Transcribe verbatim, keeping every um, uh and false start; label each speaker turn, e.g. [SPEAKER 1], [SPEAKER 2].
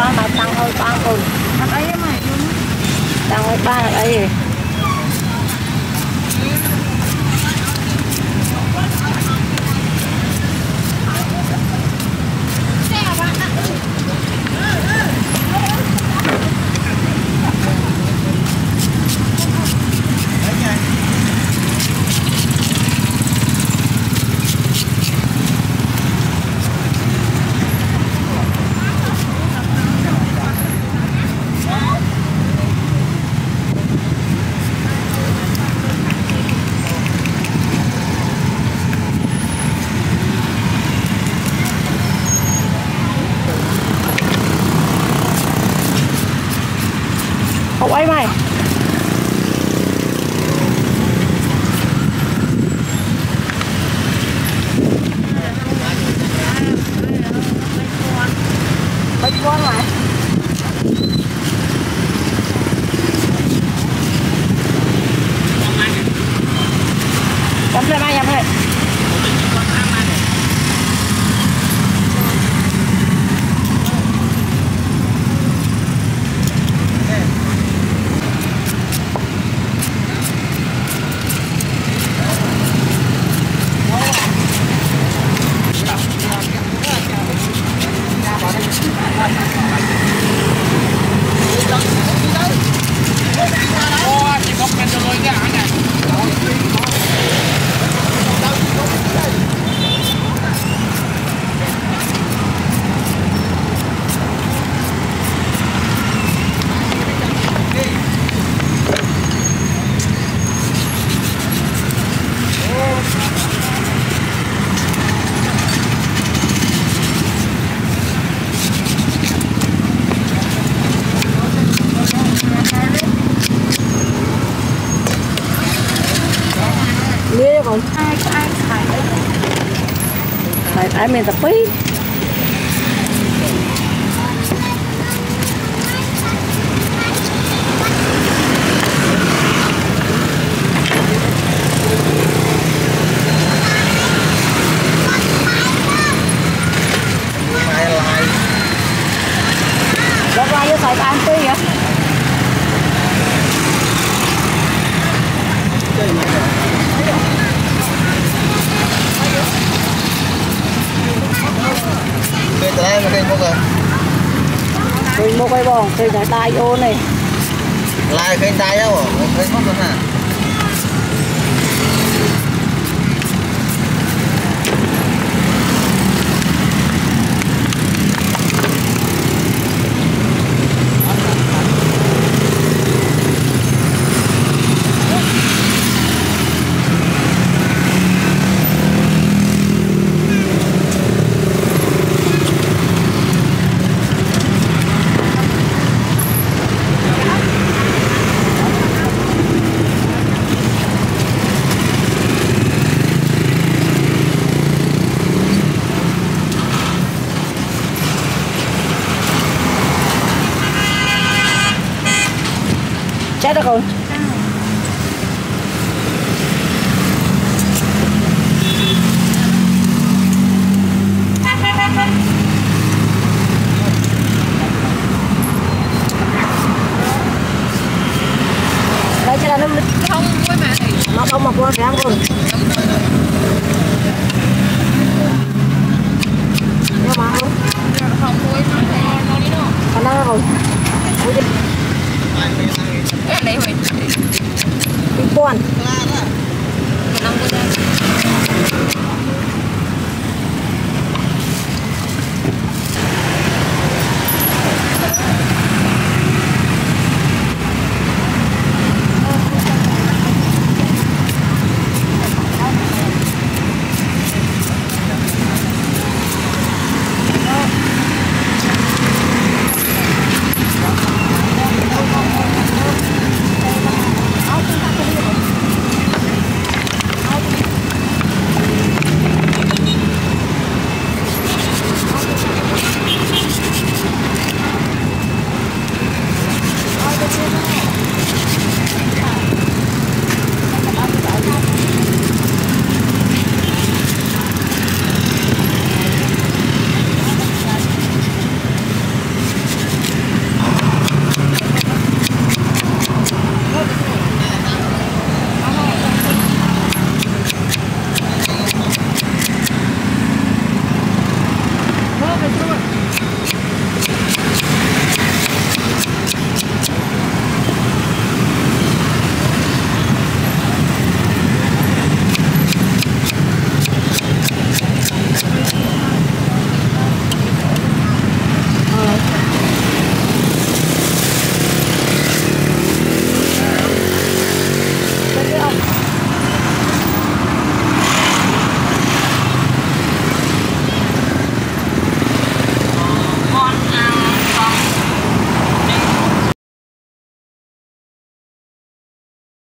[SPEAKER 1] con mà tăng hơi ba cùng
[SPEAKER 2] ăn ấy mày
[SPEAKER 1] tăng hơi ba là ấy hậu ấy mày bánh con mày chấm lên mai chấm lên lia còn ai ai xài xài ai mình tập pí đó ra với xài ăn pí vậy
[SPEAKER 3] cây trái mà cây mua rồi
[SPEAKER 1] cây mua cây bò cây trái tai ô này
[SPEAKER 3] lại cây trái á bộ cây mất rồi nè
[SPEAKER 1] chết được rồi đây cho là nó
[SPEAKER 2] không với mà
[SPEAKER 1] nó không mà qua cái rồi nhưng mà không
[SPEAKER 2] không với nó đi đâu
[SPEAKER 1] còn nó rồi
[SPEAKER 2] cái này mày
[SPEAKER 1] đi quan
[SPEAKER 2] năm mươi